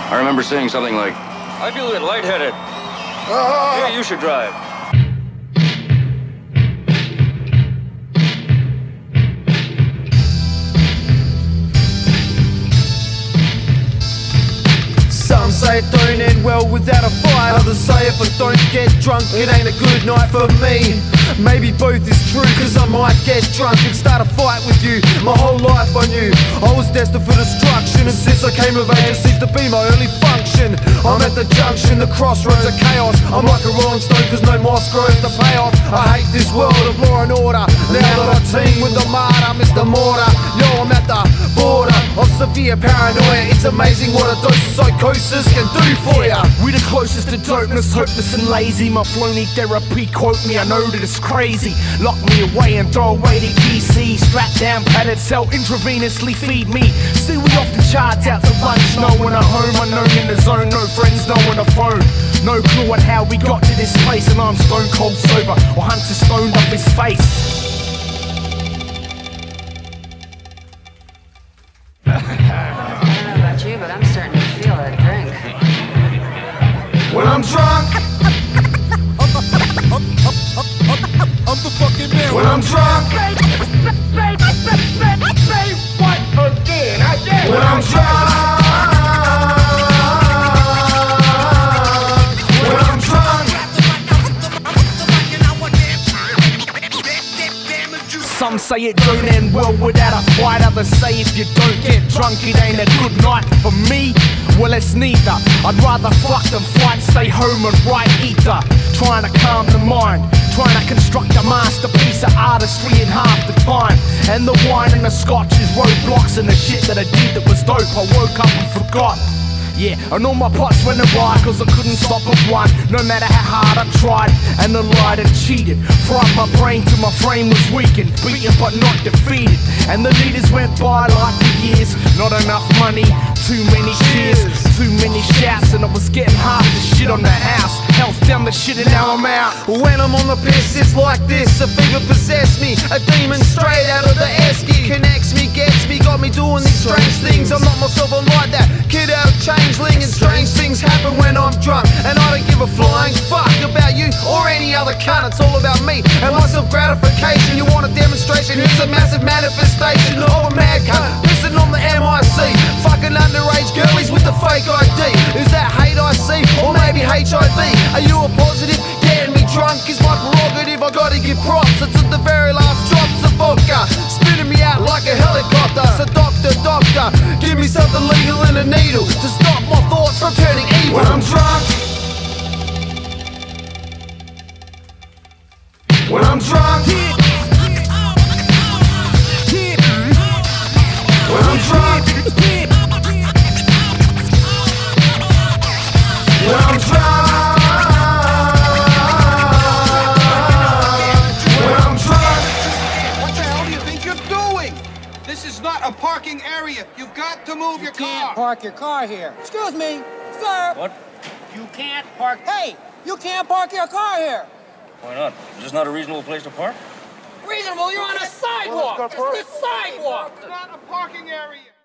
I remember saying something like, I feel a bit lightheaded. Maybe you should drive. Some say it don't end well without a fight. Others say if I don't get drunk, it ain't a good night for me. Maybe both is true, cause I might get drunk and start a fight with you. My whole life I knew I was destined for destruction, and since I came of age it seems to be my only function. I'm at the junction, the crossroads of chaos. I'm like a rolling stone cause no moss grows to pay off. I hate this world of law and order. Now that I team with the martyr, Mr. Mortar. Yo, I'm at the border of severe paranoia. It's amazing what a dose of psychosis can do for ya. We the closest to dopeness, hopeless and lazy. My flow need therapy, quote me, I know that it's crazy. Lock me away and throw away the key. See, strapped down, padded cell, intravenously feed me. See, we off the charts out to lunch. No one at home, unknown in the zone. No friends, no one a phone. No clue on how we got to this place. And I'm stone cold sober, or Hunter stoned off his face. I don't know about you, but I'm starting to feel that drink. When I'm drunk, I'm the fucking man. when I'm drunk, Say what again? Again. when I'm drunk, when I'm drunk. Some say it don't end well without a fight. Others say if you don't get drunk, it ain't a good night for me. Well, it's neither. I'd rather fuck than fight, stay home and write ether. Trying to calm the mind, trying to construct a masterpiece of artistry in half the time. And the wine and the scotch is roadblocks, and the shit that I did that was dope I woke up and forgot. Yeah, and all my pots went awry cause I couldn't stop at one. No matter how hard I tried, and I lied and cheated. Fried my brain till my frame was weakened, beaten but not defeated. And the leaders went by like the years. Not enough money, too many cheers, too many shouts, and I was getting half the shit on the house. Health down the shit and now I'm out. When I'm on the piss, it's like this. A fever possessed me, a demon straight out of the esky. Connects me, gets me, got me doing these strange things. I'm not myself, I'm like that kid out of changeling. And strange things happen when I'm drunk, and I don't give a flying fuck about you or any other cunt. It's all about me and my self-gratification. You want a demonstration? Here's a massive manifestation of a mad cunt pissing on the MIC. Fucking underage girlies with the fake ID. Is that hate I see, or maybe HIV? Are you a positive? Getting me drunk is my prerogative. I gotta give props. It's at the very last drops of vodka, spinning me out like a helicopter. So doctor, give me something legal and a needle to stop my thoughts from turning evil. When I'm drunk, when I'm drunk, when I'm drunk, when I'm drunk. This is not a parking area. You've got to move your car. You can't park your car here. Excuse me, sir. What? You can't park. Hey, you can't park your car here. Why not? Is this not a reasonable place to park? Reasonable? You're on a sidewalk. It's the sidewalk. It's not a parking area.